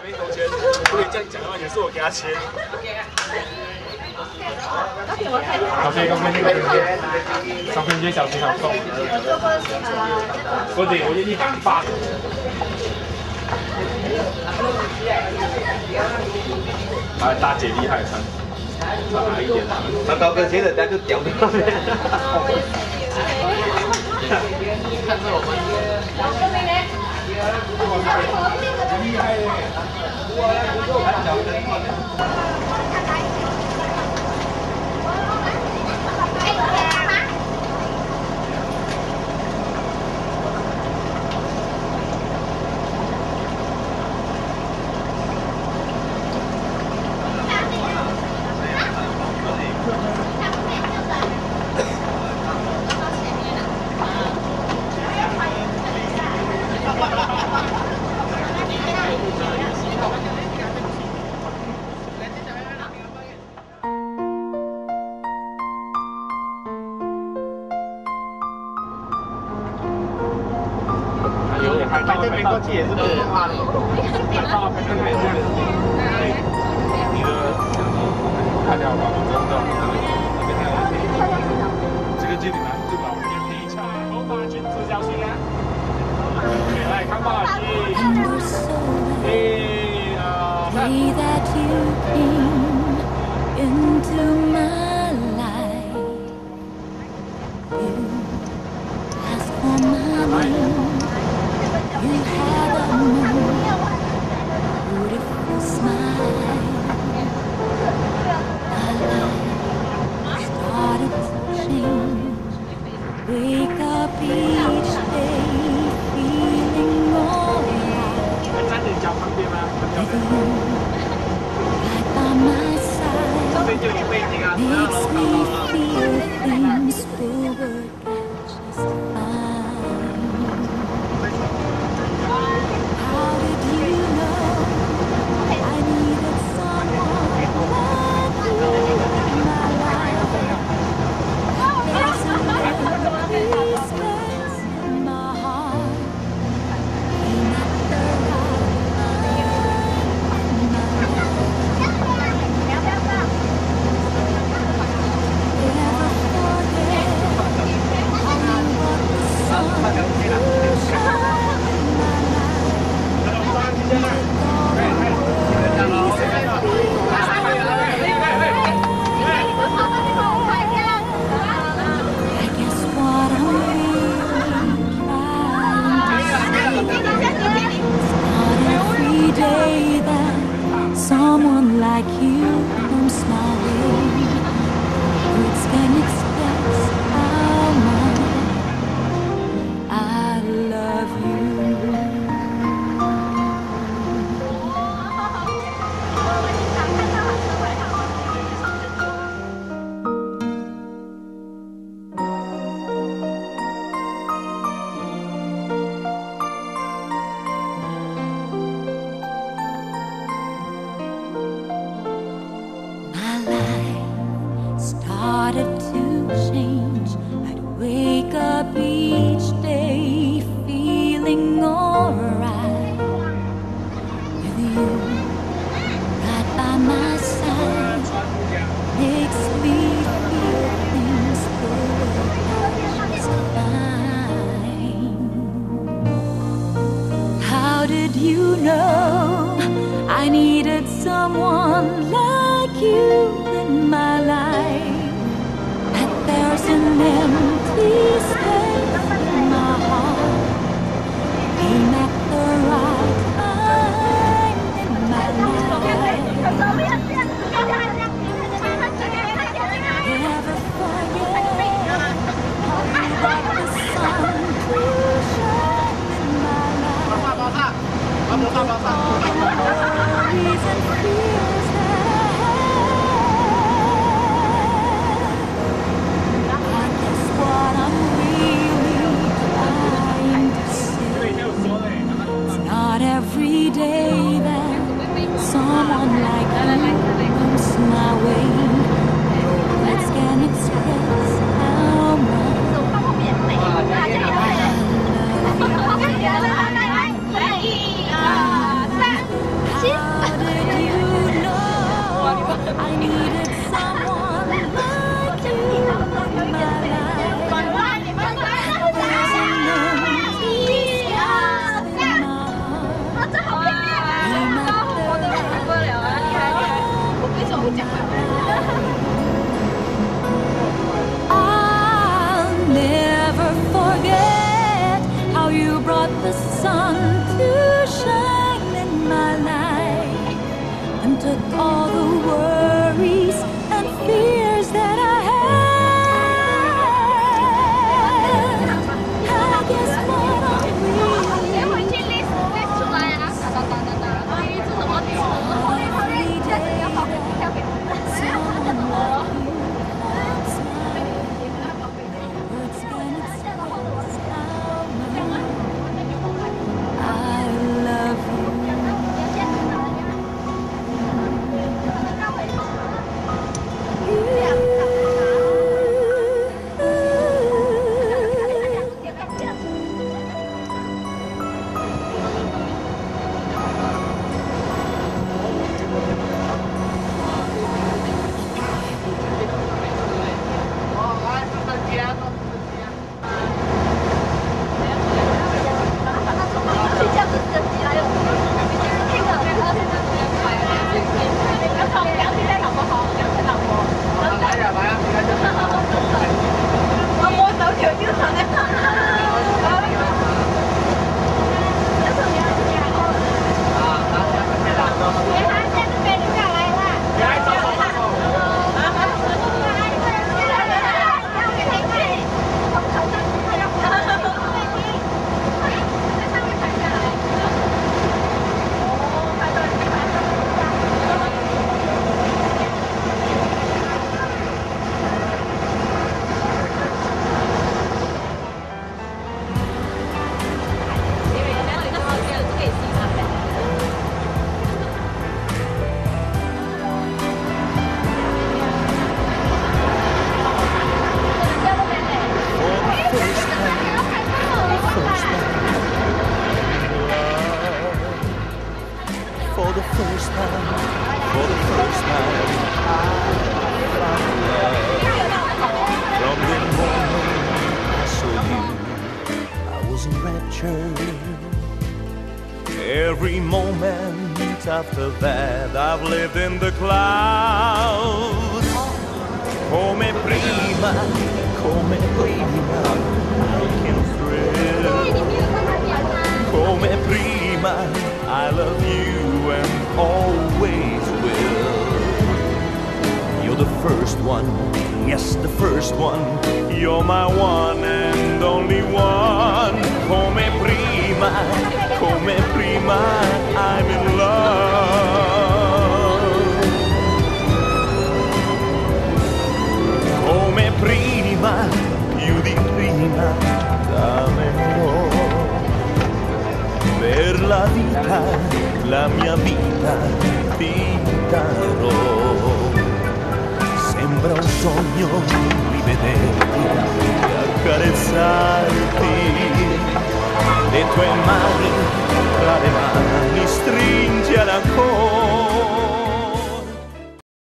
那头签，不可以这样讲的话，也是我给他签。咖啡，上面这小非常重。我得，我一般发。啊，大姐厉害，差一点啊。他高跟鞋人家就屌掉了。看着我们。厉害耶！这边过去也是不怕的。你的看掉吧，这个距离蛮对吧？我们可以唱红马君子小心啊！来，看马戏。1、2、3。You had a beautiful smile. My life started to change. Wake up each day feeling alright. With you right by my side makes me feel things will work out just fine. Someone like you comes my way. Words can express how much I love you. Started to change. I'd wake up each day feeling alright. With you right by my side makes me feel things will just fine. How did you know I needed someone like you in my life? There's an empty space in my heart. Came at the right time in my life. Never forget how you got the sun to shine in my life. All the worries and fears that I had. What I'm really trying to say, it's not every day that someone like you comes my way. Words can express how much I love you. first time, for the first time, I found love. From the moment I saw you, I was enraptured. Every moment after that, I've lived in the clouds. Come prima, I can thrill. Come prima, I love you and always will. You're the first one, yes, the first one. You're my one and only one. Come prima, I'm in love. Come prima, più di prima, t'amerò. Per la vita, la mia vita, ti darò. Sembra un sogno rivederti e accarezzarti. Le tue mani tra le mani stringi ancora.